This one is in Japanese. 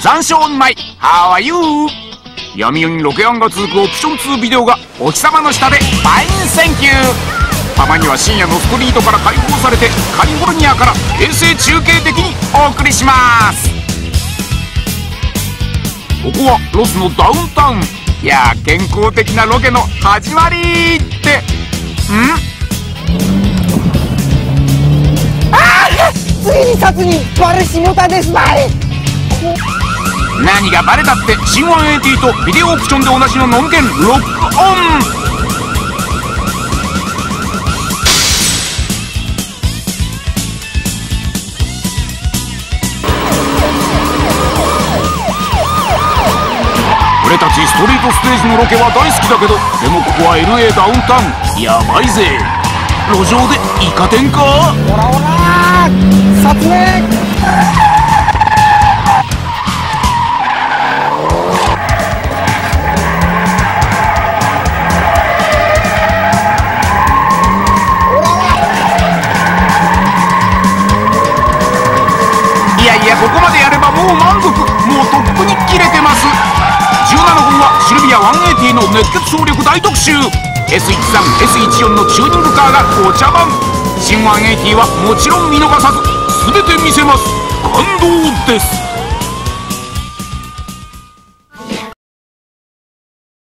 残暑お見舞い How are you？ 闇夜にロケハンが続くオプション2ビデオがお日様の下でファインセンキュー。たまには深夜のストリートから解放されてカリフォルニアから衛星中継的にお送りします。ここはロスのダウンタウン。いや健康的なロケの始まりってついに札にバレしもたですばい。 何がバレたって新180とビデオオプションで同じのノンケンロックオン。俺たちストリートステージのロケは大好きだけど、でもここは LA ダウンタウンやばいぜ。路上でイカ天か。 ほらほら撮影。 いやいやここまでやればもう満足。もうとっくに切れてます。17分はシルビア180の熱血走力大特集。 S13、S14 のチューニングカーがお茶番。新180はもちろん見逃さず全て見せます。感動です。